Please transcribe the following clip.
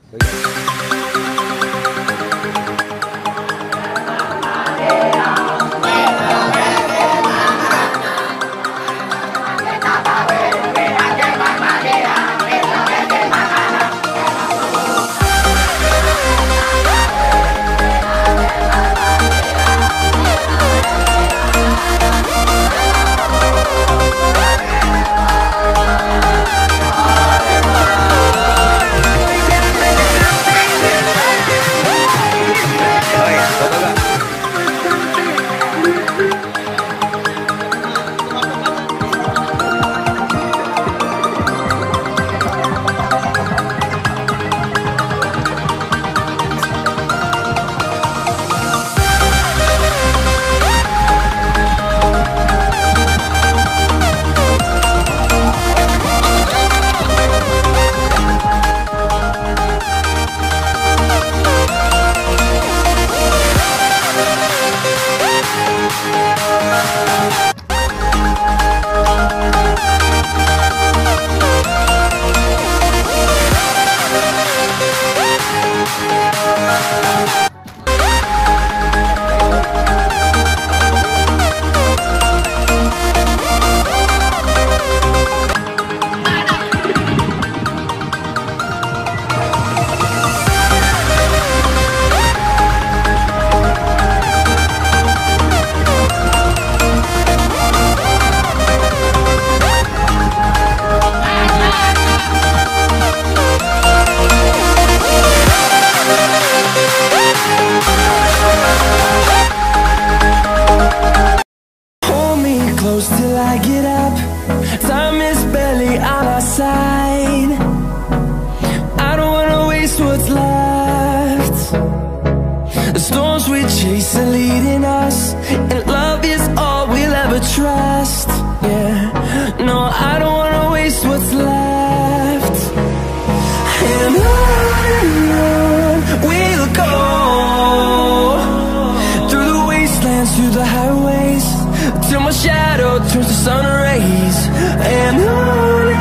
Close till I get up. Time is barely on our side. I don't wanna waste what's left. The storms we chase are leading us, and love is all we'll ever trust. Yeah, no, I don't wanna waste what's left. And on we'll go, through the wastelands, through the highways, till my shadow turns to sun rays. And on